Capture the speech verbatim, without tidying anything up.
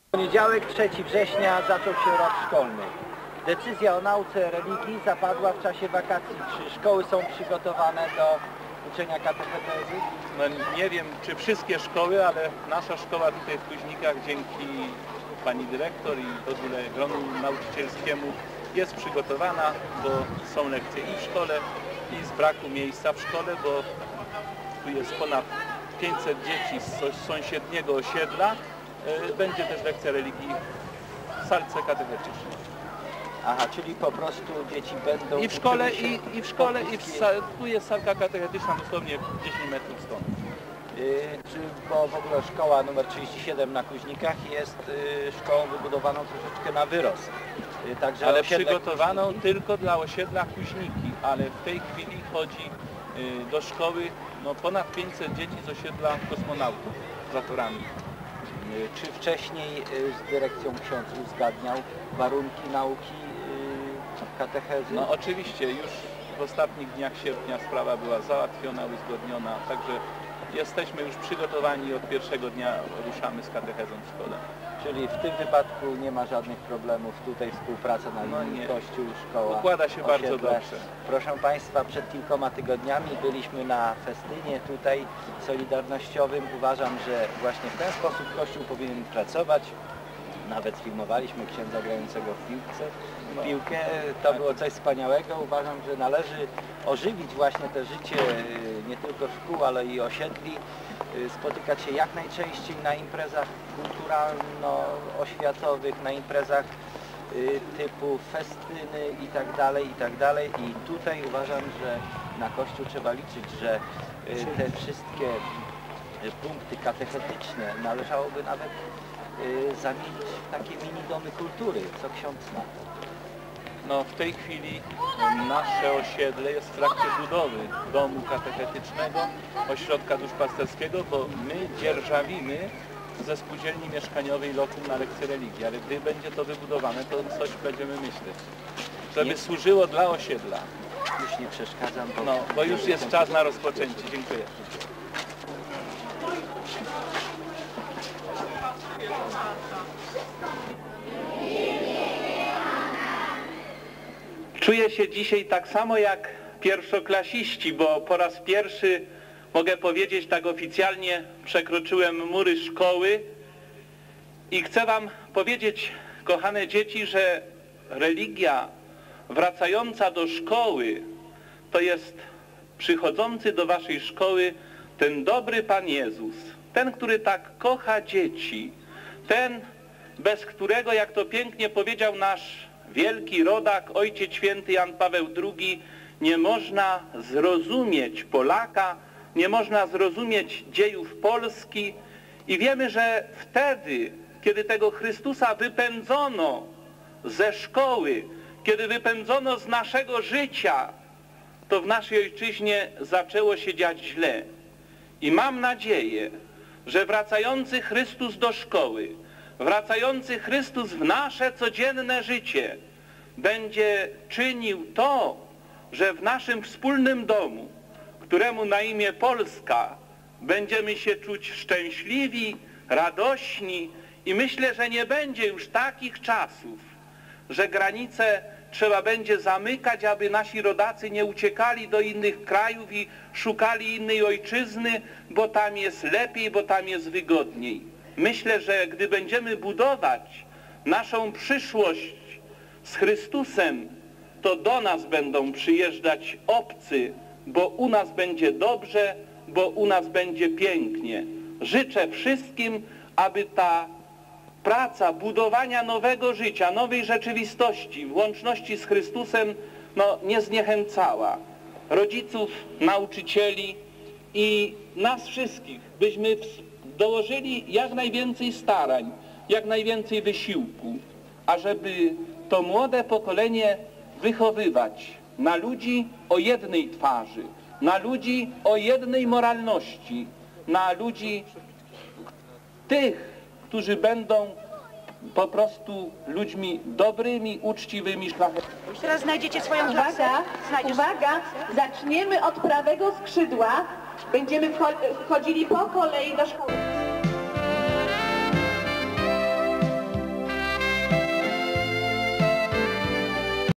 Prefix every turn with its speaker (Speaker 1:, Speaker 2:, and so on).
Speaker 1: W poniedziałek, trzeciego września, zaczął się rok szkolny. Decyzja o nauce religii zapadła w czasie wakacji. Czy szkoły są przygotowane do uczenia katechezy?
Speaker 2: No nie wiem, czy wszystkie szkoły, ale nasza szkoła tutaj w Kuźnikach dzięki pani dyrektor i w ogóle gronu nauczycielskiemu jest przygotowana, bo są lekcje i w szkole, i z braku miejsca w szkole, bo tu jest ponad pięćset dzieci z sąsiedniego osiedla. Będzie też lekcja religii w salce katechetycznej.
Speaker 1: Aha, czyli po prostu dzieci będą...
Speaker 2: I w szkole, i, i w szkole, i w sal, tu jest salka katechetyczna dosłownie dziesięć metrów stąd.
Speaker 1: Yy, czy, bo w ogóle szkoła numer trzydzieści siedem na Kuźnikach jest yy, szkołą wybudowaną troszeczkę na wyrost. Yy, także
Speaker 2: ale przygotowaną Kuźniki... tylko dla osiedla Kuźniki, ale w tej chwili chodzi yy, do szkoły no, ponad pięćset dzieci z osiedla kosmonautów za torami.
Speaker 1: Yy, czy wcześniej yy, z dyrekcją ksiądz uzgadniał warunki nauki yy, katechezy?
Speaker 2: No oczywiście, już w ostatnich dniach sierpnia sprawa była załatwiona, uzgodniona, także jesteśmy już przygotowani, od pierwszego dnia ruszamy z katechezą w szkole.
Speaker 1: Czyli w tym wypadku nie ma żadnych problemów, tutaj współpraca na
Speaker 2: no
Speaker 1: linii kościół, szkoła,
Speaker 2: układa się
Speaker 1: osiedle.
Speaker 2: bardzo dobrze.
Speaker 1: Proszę Państwa, przed kilkoma tygodniami byliśmy na festynie tutaj solidarnościowym. Uważam, że właśnie w ten sposób Kościół powinien pracować. Nawet filmowaliśmy księdza grającego w piłce. W piłkę. To było coś wspaniałego. Uważam, że należy ożywić właśnie te życie nie tylko szkół, ale i osiedli. Spotykać się jak najczęściej na imprezach kulturalno-oświatowych, na imprezach typu festyny i tak dalej, i tak dalej. I tutaj uważam, że na Kościół trzeba liczyć, że te wszystkie punkty katechetyczne należałoby nawet zamienić w takie mini domy kultury. Co ksiądz ma?
Speaker 2: No w tej chwili nasze osiedle jest w trakcie budowy domu katechetycznego, ośrodka duszpasterskiego, bo my dzierżawimy ze spółdzielni mieszkaniowej lokum na lekcję religii, ale gdy będzie to wybudowane, to coś będziemy myśleć, żeby nie służyło dla osiedla.
Speaker 1: Już nie przeszkadzam, bo...
Speaker 2: No, bo już jest czas na rozpoczęcie. Dziękuję.
Speaker 3: Czuję się dzisiaj tak samo jak pierwszoklasiści, bo po raz pierwszy, mogę powiedzieć tak oficjalnie, przekroczyłem mury szkoły i chcę wam powiedzieć, kochane dzieci, że religia wracająca do szkoły to jest przychodzący do waszej szkoły ten dobry Pan Jezus, ten, który tak kocha dzieci, ten, bez którego, jak to pięknie powiedział nasz wielki rodak, Ojciec Święty Jan Paweł drugi, nie można zrozumieć Polaka, nie można zrozumieć dziejów Polski i wiemy, że wtedy, kiedy tego Chrystusa wypędzono ze szkoły, kiedy wypędzono z naszego życia, to w naszej ojczyźnie zaczęło się dziać źle. I mam nadzieję, że wracający Chrystus do szkoły, wracający Chrystus w nasze codzienne życie będzie czynił to, że w naszym wspólnym domu, któremu na imię Polska, będziemy się czuć szczęśliwi, radośni i myślę, że nie będzie już takich czasów, że granice trzeba będzie zamykać, aby nasi rodacy nie uciekali do innych krajów i szukali innej ojczyzny, bo tam jest lepiej, bo tam jest wygodniej. Myślę, że gdy będziemy budować naszą przyszłość z Chrystusem, to do nas będą przyjeżdżać obcy, bo u nas będzie dobrze, bo u nas będzie pięknie. Życzę wszystkim, aby ta praca budowania nowego życia, nowej rzeczywistości, w łączności z Chrystusem, no, nie zniechęcała rodziców, nauczycieli i nas wszystkich, byśmy dołożyli jak najwięcej starań, jak najwięcej wysiłku, ażeby to młode pokolenie wychowywać na ludzi o jednej twarzy, na ludzi o jednej moralności, na ludzi tych, którzy będą po prostu ludźmi dobrymi, uczciwymi, szlachetnymi.
Speaker 4: Teraz znajdziecie swoją klasę.
Speaker 5: Uwaga, uwaga, zaczniemy od prawego skrzydła. Będziemy wchodzili po kolei do szkoły.